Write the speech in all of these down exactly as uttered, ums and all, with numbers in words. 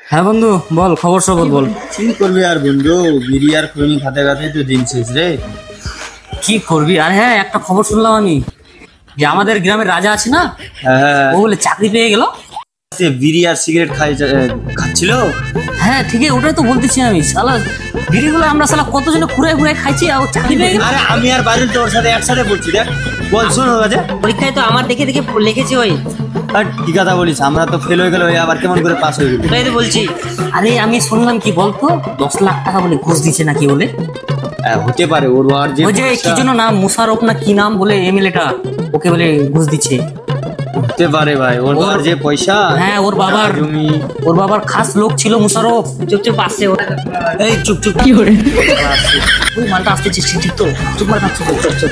হ্যাঁ বন্ধু বল, খবর সবর বল। কি করবি আর বন্ধু, বিড়ি আর খৈনি খাতে খাতে তো দিন শেষ রে। কি করবি? আর হ্যাঁ, একটা খবর শুনলাম আমি, যে আমাদের গ্রামের রাজা আছে না, হ্যাঁ ও বলে চাকরি পেয়ে গেল। সে বিড়ি আর সিগারেট খাই খাচ্ছিল। হ্যাঁ ঠিকই, ওটাই তো বলতেছি আমি। শালা বিড়িগুলো আমরা শালা কতজনে কুড়াই কুড়াই খাইছি, আর ও চাকরি পেয়ে গেল। আরে আমি আর বাড়ির তোর সাথে একসাথে পড়ছি, দেখ বল শোন রাজা। পরীক্ষায় তো আমার দেখে দেখে লিখেছি ওই। আর কি কথা বলিস, আমরা তো ফেল হয়ে গেল, আবার কেমন করে পাস হয়ে গেল? ওটাই তো বলছি। আরে আমি শুনলাম কি বলতো, দশ লাখ টাকা বলে ঘুষ দিচ্ছে নাকি বলে। হ্যাঁ, হতে পারে। ওর আর যে ওই যে কি যেন নাম, মুশারফ না কি নাম বলে এমএলএটা, ওকে বলে ঘুষ দিচ্ছে। হতে পারে ভাই, ওর আর যে পয়সা। হ্যাঁ ওর বাবার জমি, ওর বাবার খাস লোক ছিল মুশারফ। চুপ চুপ আসছে ওটা। এই চুপ চুপ কি করে ওই মালটা আসতেছে, ঠিক তো? চুপ মার চুপ চুপ চুপ।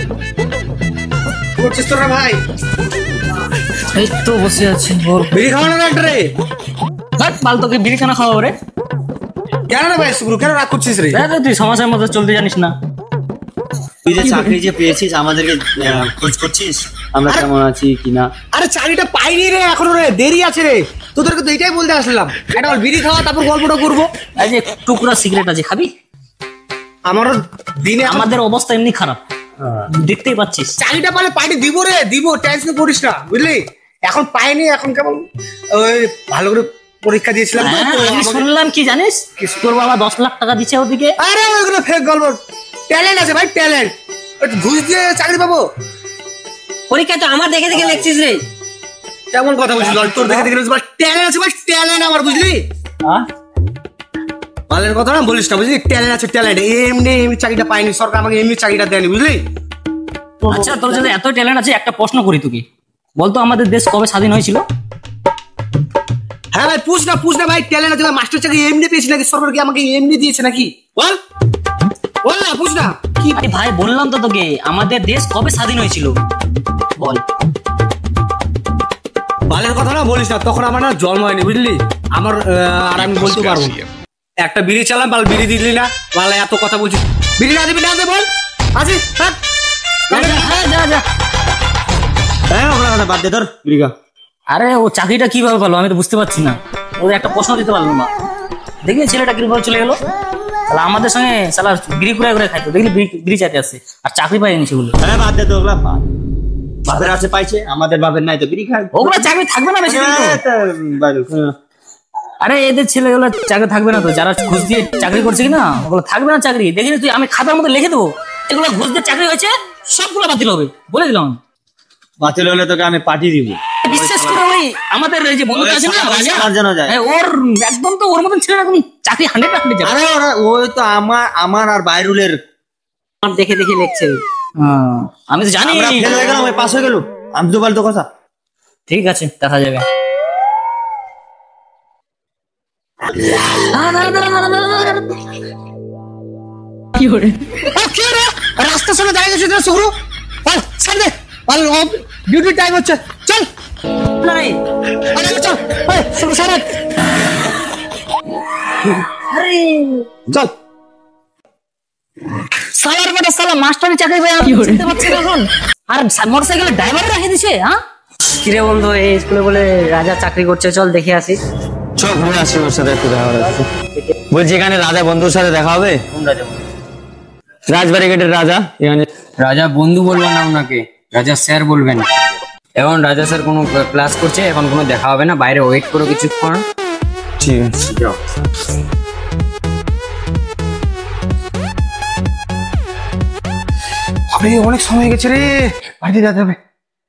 করছিস তোরা ভাই? এই তো বসে আছি। বল। বিড়ি খাওয়ানো না একটা রে? হাট মাল, তোকে বিড়ি কেন খাওয়াবো রে? কেন না ভাই শুক্র, কেন রাগ করছিস রে? আরে তুই সমাজের মধ্যে চলতে জানিস না। তুই যে চাকরি যে পেয়েছিস, আমাদেরকে আহ, খোঁজ করছিস আমরা কেমন আছি কিনা। আরে চাকরিটা পাইনি রে এখনো রে, দেরি আছে রে। তোদেরকে তো এইটাই বলতে আসলাম, একটা বিড়ি খাওয়া তারপর গল্পটা করবো। এই যে টুকরা সিগারেট আছে, খাবি? আমারও দিনে আমার আমাদের অবস্থা এমনি খারাপ, দেখতেই পাচ্ছিস। চাকরিটা পালে পার্টি দিব রে, দিব, টেনশন করিস না বুঝলি। এখন পাইনি, এখন কেমন ওই ভালো করে পরীক্ষা দিয়েছিলাম তো, হ্যাঁ, তো আমি আমাকে- শুনলাম কি জানিস, তোর বাবা দশ লাখ টাকা দিচ্ছে ওদিকে। আরে ওইগুলো ফেক গল্প। ট্যালেন্ট আছে ভাই, ট্যালেন্ট। ঘুষ দিয়ে চাকরি পাবো? পরীক্ষায় তো আমার দেখে দেখে লিখছিস রে। কেমন কথা বলছিস? তোর দেখে দেখে ট্যালেন্ট আছে ভাই, ট্যালেন্ট আমার বুঝলি। হ্যাঁ? মালের কথা না বলিস না বুঝলি, ট্যালেন্ট আছে, ট্যালেন্ট। এমনি এমনি চাকরিটা পাইনি, সরকার আমাকে এমনি চাকরিটা দেয়নি বুঝলি। আচ্ছা তোর যদি এত ট্যালেন্ট আছে, একটা প্রশ্ন করি তোকে, বলতো আমাদের দেশ কবে স্বাধীন হয়েছিল? হ্যাঁ ভাই, পুছ না পুছ না ভাই, ট্যালেন্ট আছে ভাই। মাস্টার চাকরি এমনি পেয়েছি নাকি, সরকার কি আমাকে এমনি দিয়েছে নাকি? বল বল না, পুছ না। কি আরে ভাই, বললাম তো তোকে, আমাদের দেশ কবে স্বাধীন হয়েছিল বল। মালের কথা না বলিস না, তখন আমার না জন্ম হয়নি বুঝলি। আমার আহ, আর আমি বলতে পারবো না। একটা বিড়ি চালাম, বাল বিড়ি দিলি না, বাল এত কথা বলছিস। বিড়ি না দিবি না দে বল। আসি হ্যাঁ হ্যাঁ যা যা। হ্যাঁ ওগুলা কথা বাদ দে, তোর বিড়িগা। আরে ও চাকরিটা কিভাবে পেলো আমি তো বুঝতে পারছি না। ওদের একটা প্রশ্ন দিতে পারলাম না। দেখলি ছেলেটা কিভাবে চলে গেলো, তাহলে আমাদের সঙ্গে সালা বিড়ি কুড়াই করে খাইতো, দেখলি বিড়ি চাইতে আসছে, আর চাকরি পাইনি সেগুলো। হ্যাঁ বাদ দে তো ওগুলা, বাদ। বাপের আছে পাইছে, আমাদের বাপের নাই তো বিড়ি খায়। ওগুলো চাকরি থাকবে না বেশি দিন তো। হ্যাঁ, তা বাইরে, হ্যাঁ। আরে এদের ছেলেগুলো চাকরি থাকবে না তো, যারা ঘুষ দিয়ে চাকরি করছে কিনা ওগুলো থাকবে না চাকরি। দেখিনি তুই, আমি খাতার মধ্যে লিখে দেবো এগুলো ঘুষ দিয়ে চাকরি হয়েছে, সবগুলো বাতিল হবে বলে দিলাম। বাতিল হলে তোকে আমি পার্টি দিব। বিশেষ করে ওই আমাদের এই যে বন্ধুটা আছে না রাজা, আমার জন্য যায়। হ্যাঁ, ওর একদম তো ওর মতন ছেলে এখন চাকরি হান্ড্রেড হান্ড্রেড যাবে। আরে ওরা ওই তো আমার আমার আর বাইরুলের, আমার দেখে দেখে লিখছে। হ্যাঁ, আমি তো জানি। আমরা ফেল হয়ে গেলাম, ওই পাস হয়ে গেল। আমি তো বলতো কথা। ঠিক আছে, দেখা যাবে। কি করে কি রে, রাস্তার সামনে দাঁড়িয়ে গেছিস না শুক্র? চল সামনে, ভালো ডিউটি টাইম হচ্ছে, চল নাই আরে চল এই শুক্র সামনে আরে চল। সালার বেটা সালা মাস্টারি চাকরি পেয়ে আমি চিনতে পারছি না এখন। আর মোটরসাইকেলের ড্রাইভার রেখে দিছে। হ্যাঁ কিরে বন্ধু, এই স্কুলে বলে রাজা চাকরি করছে, চল দেখে আসি। চল ঘুরে আসি, ওর সাথে একটু দেখা হবে। বলছি এখানে রাজা বন্ধুর সাথে দেখা হবে। কোন রাজা? রাজবাড়ি গেটের রাজা। এখানে রাজা বন্ধু বলবেন না ওনাকে, রাজা স্যার বলবেন। এখন রাজা স্যার কোনো ক্লাস করছে, এখন কোনো দেখা হবে না, বাইরে ওয়েট করো কিছুক্ষণ। ঠিক আছে, যাও। আরে অনেক সময় হয়ে গেছে রে, বাড়িতে যেতে হবে।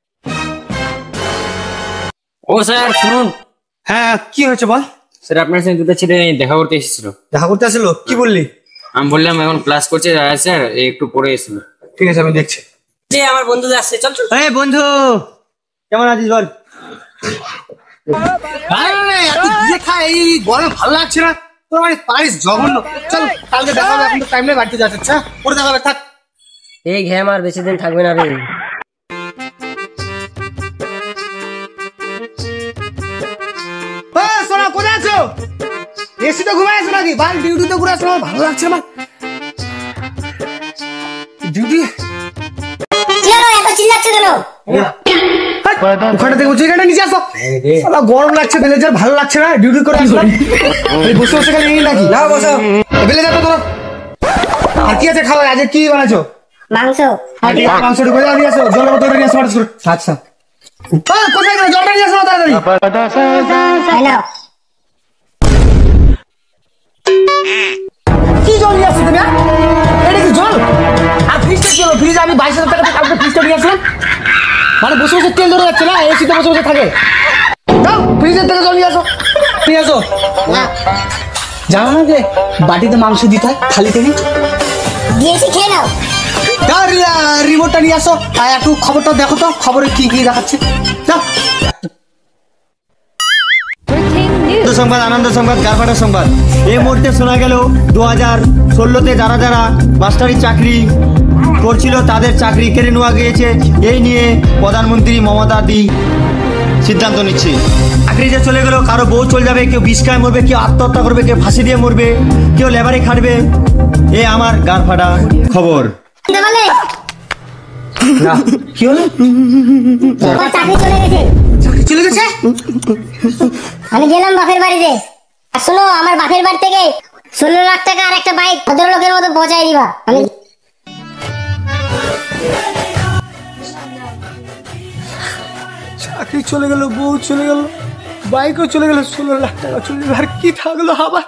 ও স্যার শুনুন। হ্যাঁ কি হয়েছে বল। স্যার আপনার সঙ্গে দুটো ছেলে দেখা করতে এসেছিল। দেখা করতে আসলো, কি বললি? আমি বললাম এখন ক্লাস করছে রাজা স্যার, এই একটু পড়ে এসেছিল। ঠিক আছে আমি দেখছি। যে আমার বন্ধুদের আসছে, চল চল। এই বন্ধু কেমন আছিস বল। আরে এত দেখা এই গরমে ভালো লাগছে না তোর, মানে পারিস জঘন্য। চল কালকে দেখা হবে, এখন তো টাইম নেই, বাড়িতে যাচ্ছে। আচ্ছা পরে দেখা হবে, থাক। এই ঘ্যাম আর বেশি দিন থাকবে না রে। সোনা কোথায় আছো? এসি তো ঘুমাই আছো নাকি? বাল ডিউটিতে ঘুরে আসো, আমার ভালো লাগছে না। ডিউটি কি হলো, এত চিল্লাচ্ছ কেন? ওখানে থেকে বলছি এখানে নিচে আসো শালা গরম লাগছে ব্লেজার ভালো লাগছে না ডিউটি করে আসলাম এই বসে বসে খালি এই নাকি না বসো ব্লেজার তো ধরো আর কি আছে খাবার আজ কি বানাইছো মাংস মাংসটা কোথায় নিয়ে আসো জলের বোতলটা নিয়ে আসো আচ্ছা আচ্ছা কোথায় গেলে জলটা নিয়ে আসো তাড়াতাড়ি তাই না কি জল নিয়ে আসছো তুমি এটা কি জল আর ফ্রিজটা কি হলো ফ্রিজ আমি বাইশ হাজার টাকা দিয়ে কালকে ফ্রিজটা নিয়ে আসলাম মানে বসে বসে তেল ধরে যাচ্ছে না এসিতে বসে বসে থাকে দাও ফ্রিজের থেকে জল নিয়ে আসো নিয়ে আসো জানো না যে বাটিতে মাংস দিতে হয় থালি থেকে দিয়েছি খেয়ে নাও দাও রিমোটটা নিয়ে আসো আর একটু খবরটা দেখো তো খবরে কি কি দেখাচ্ছে যাও আনন্দ সংবাদ আনন্দ সংবাদ গারফাটার সংবাদ এই মুহূর্তে শোনা গেল দু হাজার ষোলোতে যারা যারা মাস্টারি চাকরি করছিল তাদের চাকরি কেড়ে নেওয়া গিয়েছে এই নিয়ে প্রধানমন্ত্রী মমতা দি সিদ্ধান্ত নিচ্ছে চাকরি যে চলে গেল কারো বউ চলে যাবে কেউ বিষ খায় মরবে কেউ আত্মহত্যা করবে কেউ ফাঁসি দিয়ে মরবে কেউ লেবারে খাটবে এ আমার গারফাটা খবর শুনতে পারলে না কি হলো আমার চাকরি চলে গেছে চাকরি চলে গেছে আমি গেলাম বাপের বাড়িতে আর শোনো আমার বাপের বাড়ি থেকে ষোলো লাখ টাকা আর একটা বাইক ভদ্রলোকের মতো পৌঁছাই দিবা আমি চাকরি চলে গেল বউ চলে গেল বাইকও চলে গেল ষোলো লাখ টাকা চলে গেল আর কি থাকলো আবার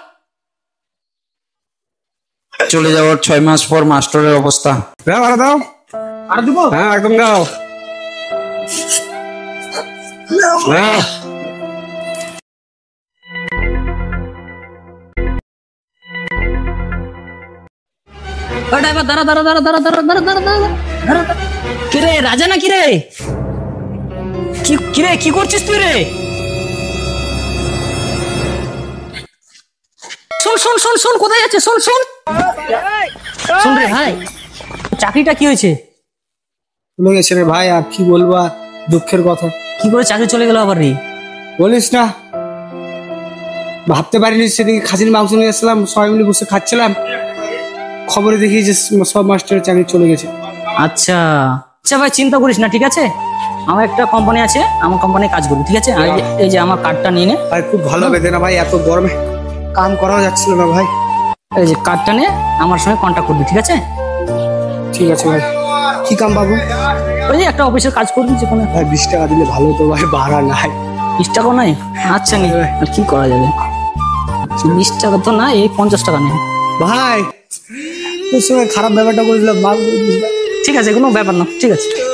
চলে যাওয়ার ছয় মাস পর মাস্টারের অবস্থা দাও আর দাও আর দিব হ্যাঁ একদম দাও দাও। ড্রাইভার দাঁড়া দাঁড়া দাঁড়া দাঁড়া দাঁড়া দাঁড়া দাঁড়া দাঁড়া দাঁড়া দাঁড়া। কি রে রাজা না কি রে কি কি রে কি করছিস তুই রে শোন শোন শোন শোন কোথায় যাচ্ছে শোন শোন শোন রে ভাই চাকরিটা কি হয়েছে চলে গেছে রে ভাই আর কি বলবো আর দুঃখের কথা কি করে চাকরি চলে গেল আবার রে বলিস না ভাবতে পারিনি সেদিকে খাসির মাংস নিয়ে আসলাম সবাই মিলে বসে খাচ্ছিলাম খবরে দেখি যে সব মাস্টারের চাকরি চলে গেছে আচ্ছা আচ্ছা ভাই চিন্তা করিস না ঠিক আছে আমার একটা কোম্পানি আছে আমার কোম্পানি কাজ করবি ঠিক আছে আর এই যে- এই যে আমার কার্ডটা নিয়ে নে ভাই খুব ভালো বেদনা ভাই এত গরমে কাম করাও যাচ্ছিল না ভাই এই যে কার্ডটা নে আমার সঙ্গে কন্ট্যাক্ট করবি ঠিক আছে ঠিক আছে ভাই কি কাম পাবো ওই যে একটা অফিসের কাজ করবি যে কোনো ভাই বিশ টাকা দিলে ভালো হতো ভাই ভাড়া নাই বিশ টাকা নাই আচ্ছা নি আর কি করা যাবে বিশ টাকা তো না এই পঞ্চাশ টাকা নেই ভাই তোর সঙ্গে খারাপ ব্যাপারটা করেছিলাম মাল করে দিস ভাই। ঠিক আছে কোনো ব্যাপার না ঠিক আছে